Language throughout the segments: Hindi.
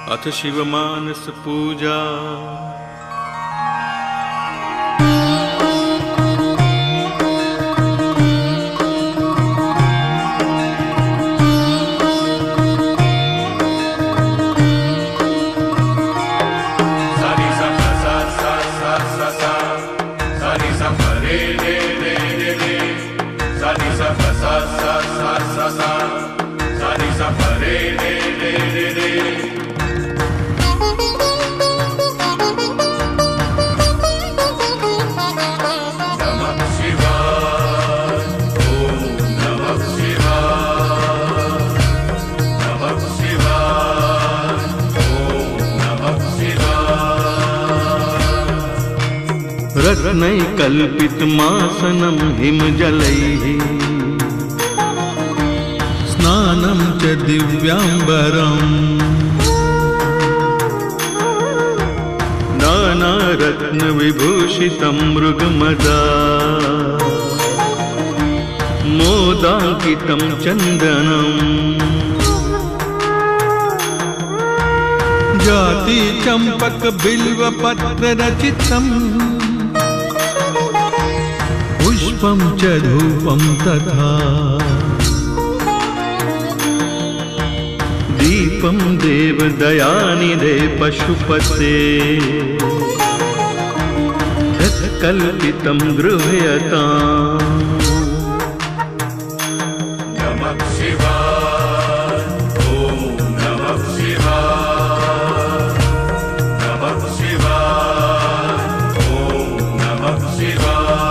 अथ शिवमानस पूजा। रत्नैकल्पितमासनं हिमजलैः स्नानं च दिव्याम्बरम् नानारत्नविभूषितं मृगमदा मोदाङ्कितं चन्दनम् जाति चम्पक बिल्वपत्र रचितम् पुष्पं च धूपं तथा दीपं देवदयानिधे पशुपते यत्कल्पितं गृह्यताम्। नमः शिवाय ॐ नमः शिवाय नमः शिवाय ॐ नमः शिवाय।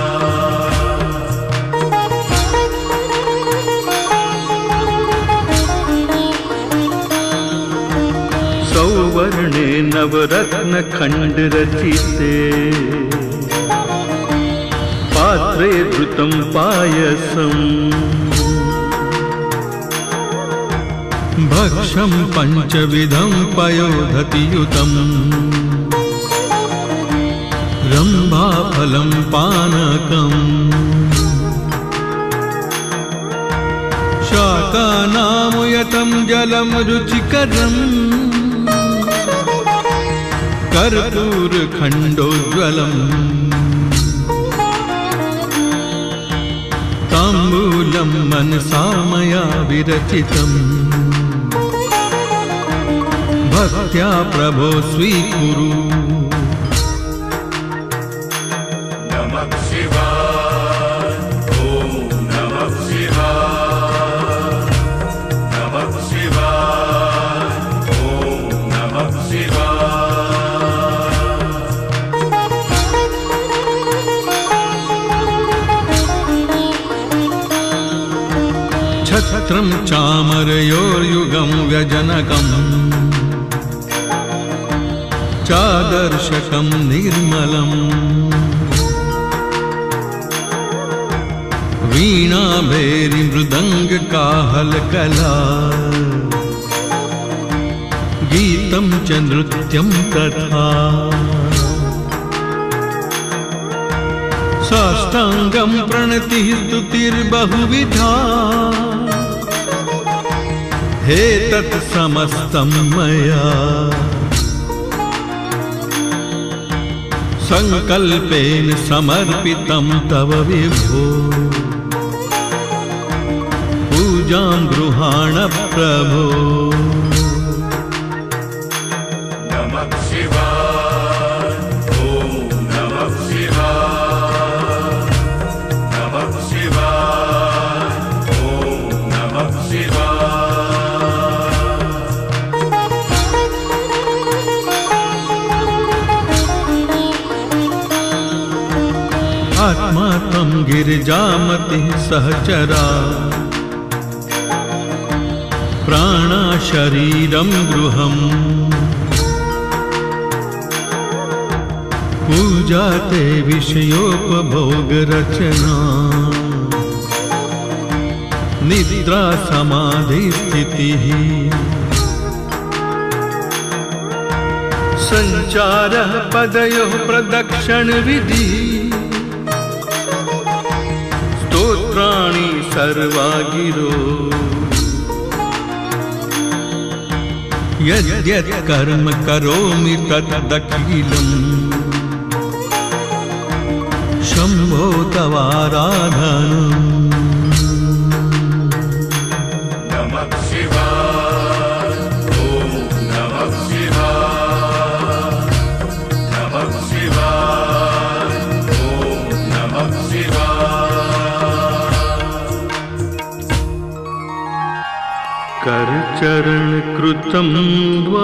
सौवर्णे नवरत्नखण्डरचिते पात्रे धृतं पायसम् भक्षं पञ्चविधं पयोधतियुतम् रम्भाफलं पानकम् शाकानामुयतं जलं रुचिकरम् कर्पूरखण्डोज्ज्वलम् ताम्बूलं मनसा मया विरचितम् भक्त्या प्रभो स्वीकुरु। नमः शिवाय ॐ नमः शिवाय नमः शिवाय ॐ नमः शिवाय। छत्रं चामरयोर्युगं व्यजनकम् चादर्शकं निर्मलम् वीणा भैरी मृदंग काहलकला गीतं च नृत्यं तथा साष्टांगं प्रणतिः स्तुतिर्बहुविधा हे तत्समस्तं मया संकल्पेन समर्पितं तव विभो पूजां गृहाण प्रभो। नमः शिवाय ॐ नमः शिवाय नमः शिवाय ॐ नमः शिवाय। आत्मा त्वं गिरिजामतिः सहचरा प्राणा शरीरं गृहम् पूजा ते विषयोपभोगरचना निद्रा समाधिस्थितिः संचारः पदयोः प्रदक्षिणविधि स्तोत्राणि सर्वा गिरो यद्यत् कर्म करोमि तदखिलम् शम्भो तवाराधनम्। नमः शिवाय ॐ नमः शिवाय नमः शिवाय ॐ नमः शिवाय। करचरण कृतं वा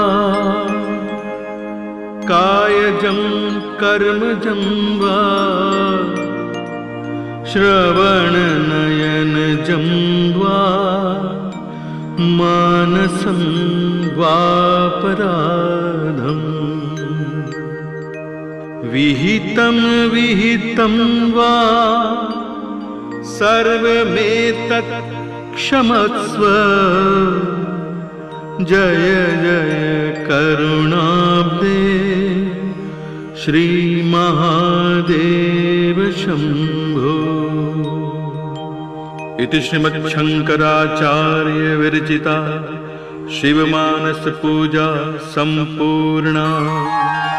कायजं कर्मजं वा श्रवणनयनजं वा मानसं वापराधम् विहितं विहितं वा सर्वमेतत् क्षमस्व। जय जय करुणाब्दे श्री महादेव शंभो। इति श्रीमच्छंकराचार्य विरचिता शिवमानस पूजा संपूर्णा।